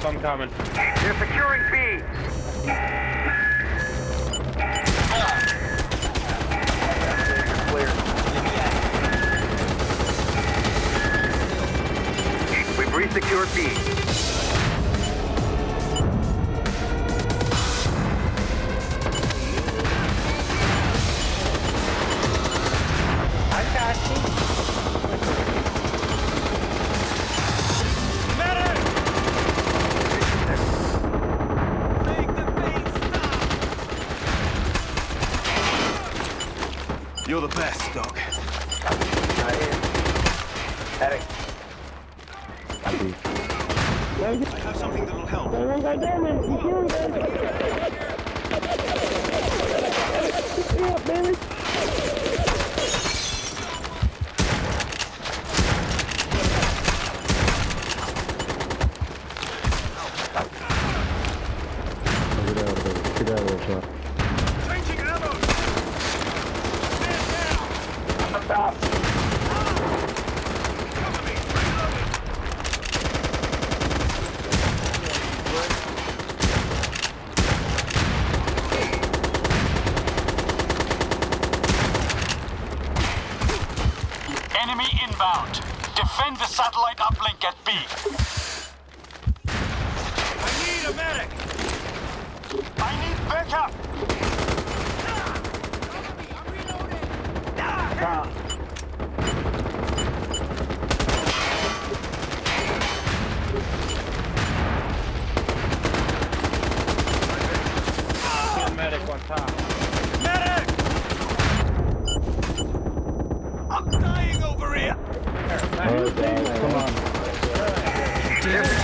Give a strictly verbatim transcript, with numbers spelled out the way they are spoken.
I'm coming. They're securing B. We've re-secured B. I got you. You're the best, Doc. Medic. I have something that'll help. Changing ammo! Stand down! Cover me! Reloading! Enemy inbound. Defend the satellite uplink at B. I need a medic! I need backup! Medic on top. Medic! I'm dying over here! Come on. They're